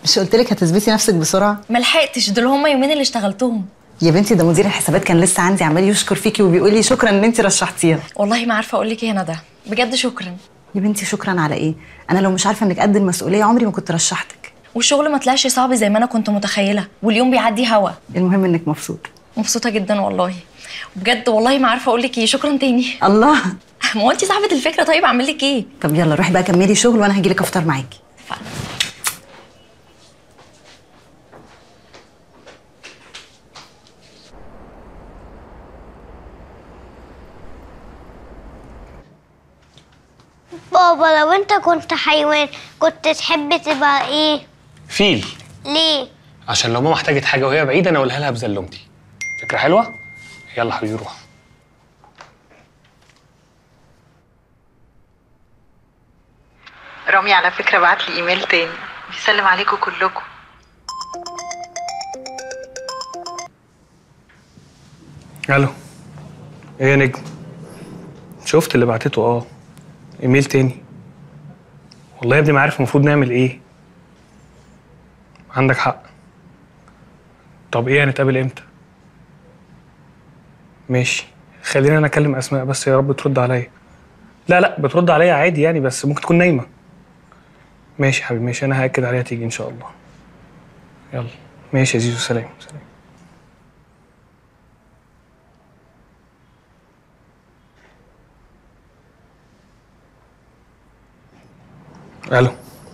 مش قلت لك هتثبتي نفسك بسرعه؟ ما لحقتش، دول هما يومين اللي اشتغلتهم. يا بنتي ده مدير الحسابات كان لسه عندي عمال يشكر فيكي وبيقول لي شكرا ان انت رشحتيها. والله ما عارفه اقول لك ايه يا ندى، بجد شكرا. يا بنتي شكرا على ايه؟ انا لو مش عارفه انك قد المسؤوليه عمري ما كنت رشحتك. والشغل ما طلعش صعب زي ما انا كنت متخيله، واليوم بيعدي هوا. المهم انك مبسوطه. مبسوطه جدا والله، بجد والله ما عارفه اقول لك ايه. شكرا تاني. الله. ما هو انت صاحبه الفكره، طيب اعمل لك ايه؟ طب يلا روحي بقى كملي شغل وانا هجي لك افطر معاكي. اتفقنا. بابا لو انت كنت حيوان كنت تحب تبقى ايه؟ فيل. ليه؟ عشان لو ماما احتاجت حاجه وهي بعيده انا اقولها لها بزلمتي. فكره حلوه. يلا حبيبي روح. رامي على فكره بعت لي ايميل تاني بيسلم عليكم كلكم. الو. ايه يا نجم؟ شفت اللي بعتته؟ ايميل تاني. والله يا ابني ما عارف المفروض نعمل ايه. عندك حق. طب ايه هنتقابل امتى؟ ماشي، خلينا انا اكلم اسماء بس يا رب ترد عليا. لا بترد عليا عادي يعني، بس ممكن تكون نايمه. ماشي يا حبيبي ماشي، انا هاكد عليها تيجي ان شاء الله. يلا ماشي يا زيزو، سلام سلام. الو.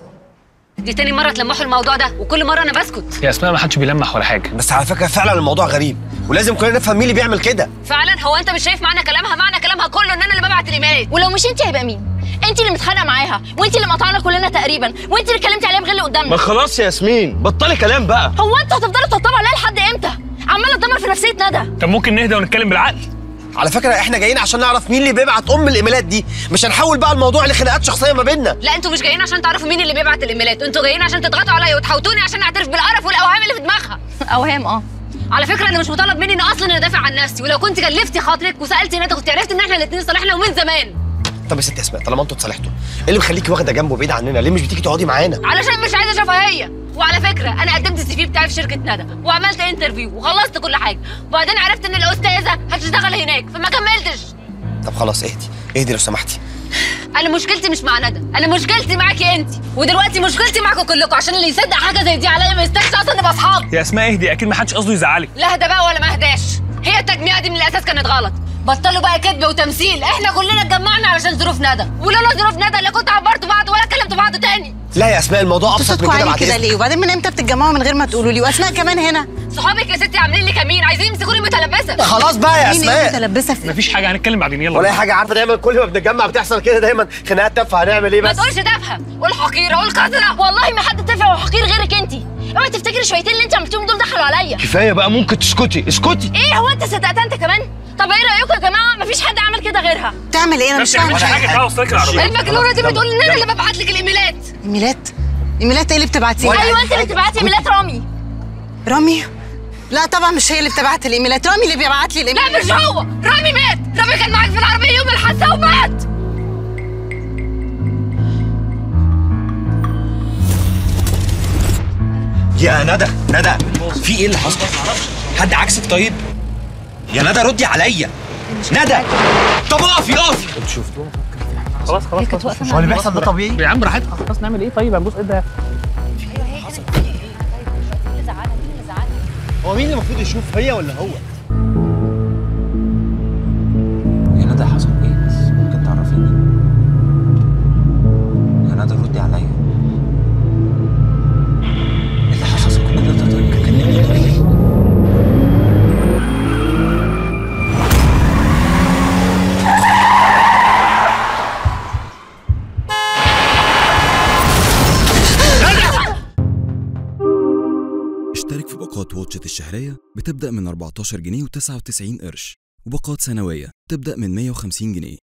دي تاني مرة تلمحوا الموضوع ده، وكل مرة أنا بسكت. يا اسماء ما حدش بيلمح ولا حاجة. بس على فكرة فعلا الموضوع غريب، ولازم كلنا نفهم مين اللي بيعمل كده. فعلا هو أنت مش شايف معنى كلامها كله إن أنا اللي ببعت الإيميلات؟ ولو مش انت هيبقى مين؟ انت اللي متخانقه معاها، وانت اللي مقطعنا كلنا تقريبا، وانت اللي اتكلمتي عليها بغل قدامنا. ما خلاص يا ياسمين بطلي كلام بقى. هو انتوا هتفضلوا تطبطبوا عليها لحد امتى؟ عماله تدمر في نفسيه ندى. طب ممكن نهدى ونتكلم بالعقل؟ على فكرة احنا جايين عشان نعرف مين اللي بيبعت الايميلات دي، مش هنحول بقى الموضوع لخناقات شخصية ما بيننا. لا انتوا مش جايين عشان تعرفوا مين اللي بيبعت الإيميلات، انتوا جايين عشان تضغطوا عليا وتحوطوني عشان اعترف بالقرف والأوهام اللي في دماغها. اوهام على فكرة أنا مش مطالب مني إن أصلا أدافع عن نفسي، ولو كنت كلفتي خاطرك وسألتي ندى كنت عرفت إن احنا الاتنين صالحنا ومن زمان. طب يا ست اسماء طالما انتوا اتصالحتوا، ايه اللي مخليكي واخدة جنبه بعيد عننا؟ ليه مش بتيجي تقعدي معانا؟ علشان مش عايزة أشوفها هي. وعلى فكرة أنا قدمت السي في بتاعي في شركة ندى وعملت انترفيو وخلصت كل حاجة، وبعدين عرفت إن الأستاذة هتشتغل هناك فما كملتش. طب خلاص اهدي لو سمحتي. أنا مشكلتي مش مع ندى، أنا مشكلتي معاكي أنت، ودلوقتي مشكلتي معاكم كلكم، عشان اللي يصدق حاجة زي دي عليا ما يستاهلش أصلا نبقى أصحاب. يا اسماء اهدي، اكيد ما حدش قصده يزعلك. لا هدى بقى ولا ما هداش، هي التجميعة دي من الأساس كانت غلط. بطلوا بقى كذب وتمثيل، احنا كلنا اتجمعنا علشان ظروف ندى، ولولا ظروف ندى لا كنتوا عبرتوا بعض ولا كلمتوا بعض تاني. لا يا اسماء الموضوع ابسط من كده. بعد كده ليه؟ وبعدين من امتى بتتجمعوا من غير ما تقولوا لي؟ واسماء كمان هنا. صحابك يا ستي عاملين لي كمين، عايزين يمسكوني متلبسه. خلاص بقى يا اسماء. متلبسه في مفيش حاجه، هنتكلم بعدين يلا. ولا اي حاجه، عارفه دايما كل ما بنتجمع بتحصل كده، دايما خناقات تافهه. هنعمل ايه بس؟ ما تقولش تافهه، قول حقيره، قول قذره. والله ما حد تافه وحقير غيرك انت. اوعي تفتكري شويتين اللي انت عملتيهم دول دخلوا عليا. كفايه بقى، ممكن تسكتي؟ اسكتي. ايه هو انت صدقت انت كمان؟ طب ايه رايكم يا جماعه؟ مفيش حد عمل كده غيرها. تعمل ايه؟ انا مش فاهمه حاجه. تعالوا سلك العربيه. المجنونه دي بتقول ان انا اللي ببعت لك الايميلات. ايميلات ايه اللي بتبعتيها؟ ايوه انت اللي بتبعتي ايميلات رامي؟ لا طبعا مش هي اللي بتبعت الايميلات، رامي اللي بيبعت لي الايميلات. لا مش هو، رامي مات، رامي كان معاك في العربيه يوم الحادثه ومات. يا ندى في ايه اللي حصل؟ حد عكسك طيب؟ يا ندى ردي عليا. ندى طب اقفي. انتوا شفتوها؟ خلاص هو اللي بيحصل ده طبيعي؟ يا عم براحتها. خلاص نعمل ايه طيب؟ هنبص ايه ده؟ هو مين اللي المفروض يشوف، هي ولا هو؟ يا ندى حصل ايه بس؟ ممكن تعرفيني؟ يا ندى ردي عليا. ايه اللي حصل كل ده طيب؟ اشترك في باقات واتشت الشهرية بتبدأ من 14 جنيه و99 قرش، وباقات سنوية تبدأ من 150 جنيه.